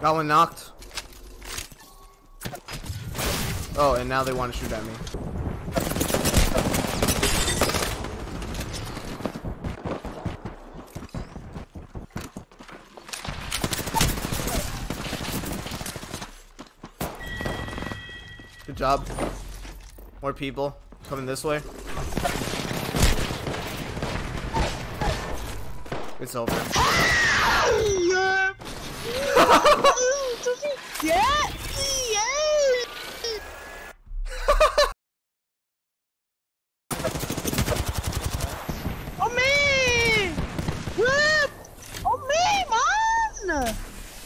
Got one knocked. Oh, and now they want to shoot at me. Good job. More people coming this way. It's over. Does he get me? Oh me! Whip! Oh me, man!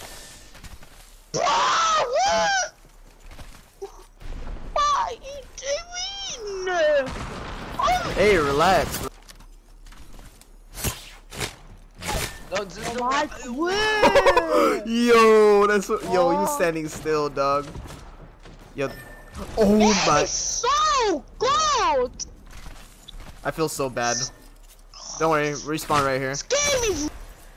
What are you doing? Oh, Hey, relax. my word! Yo, that's what. Yo, you standing still, dog. Yo. Oh my. It's so good! I feel so bad. Don't worry, respawn right here. This game is.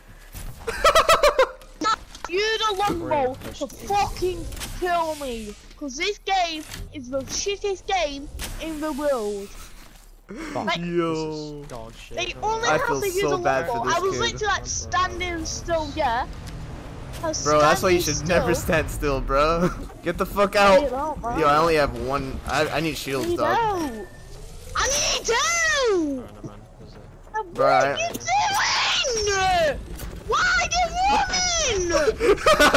You're the longbow to fucking kill me, cause this game is the shittest game in the world. Like, Yo. Dog shit. they only I have feel to use so a bad for longbow. this I was kid. literally like standing still, yeah. Bro, that's why you should never stand still, bro. Get the fuck out. Yo, I only have one. I need shields, dog. I need two! What Bro, are you doing? Why are you running?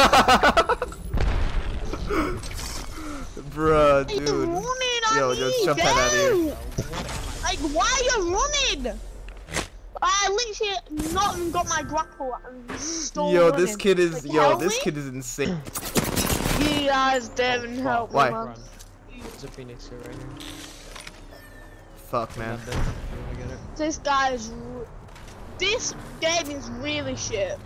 Bruh, You're dude. running, Yo, just jump that out of here. Like, why are you running? I literally not even got my grapple and still Yo, running. this kid is. Like, Yo, help this me? kid is insane. You guys didn't help me, Why? man. There's a phoenix here right here. Fuck, man. You wanna get it? This guy is. This game is really shit.